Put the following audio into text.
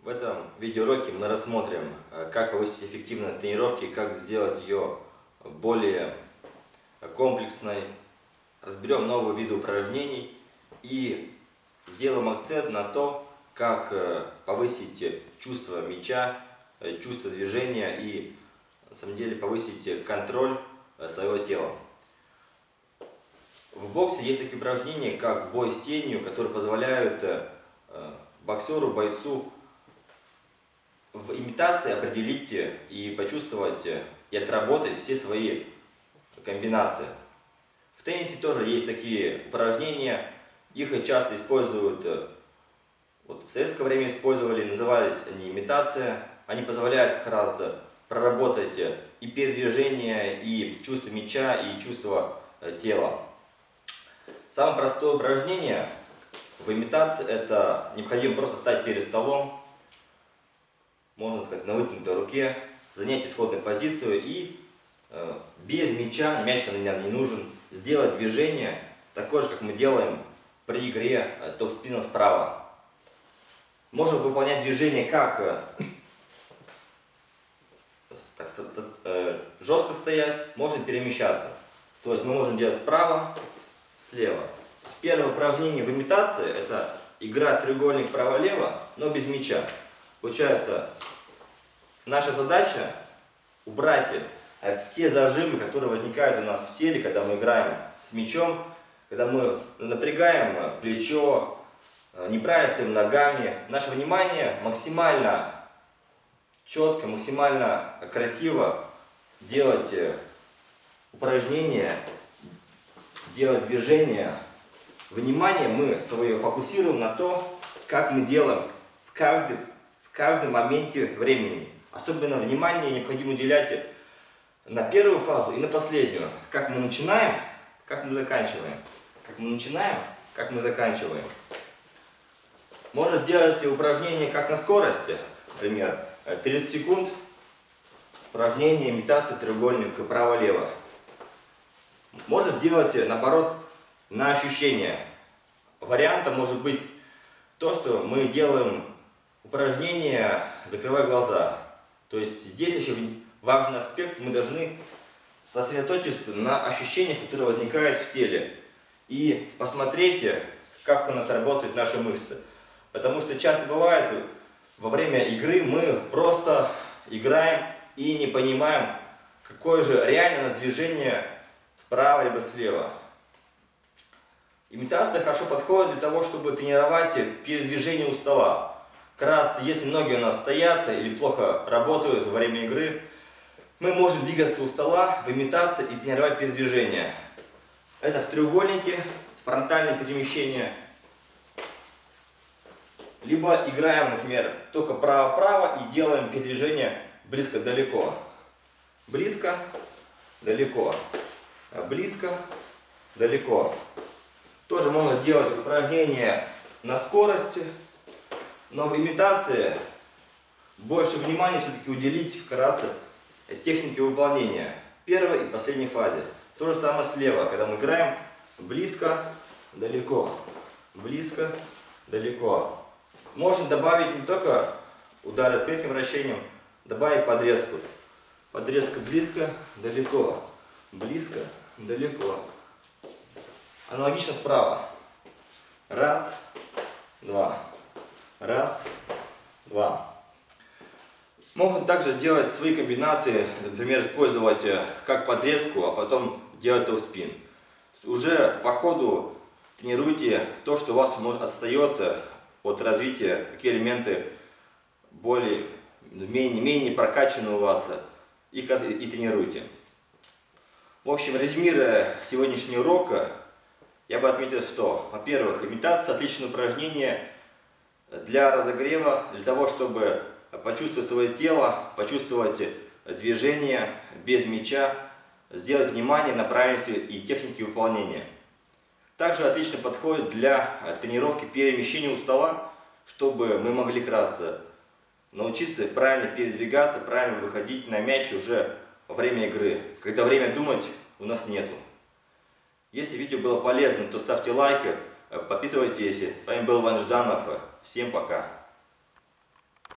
В этом видеоуроке мы рассмотрим, как повысить эффективность тренировки, как сделать ее более комплексной. Разберем новые виды упражнений и сделаем акцент на то, как повысить чувство мяча, чувство движения и на самом деле повысить контроль своего тела. В боксе есть такие упражнения, как бой с тенью, которые позволяют боксеру, бойцу в имитации определить и почувствовать и отработать все свои комбинации. В теннисе тоже есть такие упражнения, их часто используют, вот в советское время использовали, назывались они имитация. Они позволяют как раз проработать и передвижение, и чувство мяча, и чувство тела. Самое простое упражнение в имитации — это необходимо просто стать перед столом, можно сказать, на вытянутой руке, занять исходную позицию и без мяча, мяч нам не нужен, сделать движение такое же, как мы делаем при игре топ-спином справа. Можно выполнять движение как жестко стоять, можно перемещаться. То есть мы можем делать справа, слева. Первое упражнение в имитации — это игра треугольник право-лево, но без мяча. Получается, наша задача убрать все зажимы, которые возникают у нас в теле, когда мы играем с мячом, когда мы напрягаем плечо, неправильно стоим ногами. Наше внимание максимально четко, максимально красиво делать упражнения, делать движения. Внимание мы свое фокусируем на то, как мы делаем в каждом моменте времени. Особенно внимание необходимо уделять на первую фазу и на последнюю. Как мы начинаем, как мы заканчиваем. Как мы начинаем, как мы заканчиваем. Можно делать упражнения как на скорости. Например, 30 секунд. Упражнение имитации треугольника право-лево. Можно делать, наоборот, на ощущение. Вариантом может быть то, что мы делаем упражнение, закрывая глаза. То есть здесь еще важный аспект, мы должны сосредоточиться на ощущениях, которые возникают в теле. И посмотреть, как у нас работают наши мышцы. Потому что часто бывает, во время игры мы просто играем и не понимаем, какое же реально у нас движение справа либо слева. Имитация хорошо подходит для того, чтобы тренировать передвижение у стола. Как раз если ноги у нас стоят или плохо работают во время игры, мы можем двигаться у стола в имитации и тренировать передвижение. Это в треугольнике, фронтальное перемещение. Либо играем, например, только право-право и делаем передвижение близко-далеко. Близко, далеко. Близко, далеко. Тоже можно делать упражнения на скорости, но в имитации больше внимания все-таки уделить как раз технике выполнения. В первой и последней фазе. То же самое слева, когда мы играем близко, далеко. Близко, далеко. Можно добавить не только удары с верхним вращением, добавить подрезку. Подрезка близко, далеко. Близко, далеко. Аналогично справа. Раз, два. Раз, два. Можно также сделать свои комбинации, например, использовать как подрезку, а потом делать топ-спин. Уже по ходу тренируйте то, что у вас отстает от развития, какие элементы менее прокачаны у вас, и тренируйте. В общем, резюмируя сегодняшний урок, я бы отметил, что, во-первых, имитация — отличное упражнение для разогрева, для того, чтобы почувствовать свое тело, почувствовать движение без мяча, сделать внимание на правильности и технике выполнения. Также отлично подходит для тренировки перемещения у стола, чтобы мы могли как раз научиться правильно передвигаться, правильно выходить на мяч уже во время игры, когда время думать у нас нету. Если видео было полезным, то ставьте лайк, подписывайтесь. С вами был Иван Жданов. Всем пока.